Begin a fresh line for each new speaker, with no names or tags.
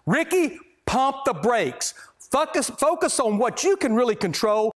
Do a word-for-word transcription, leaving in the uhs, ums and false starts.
Ricky, pump the brakes. Focus, focus on what you can really control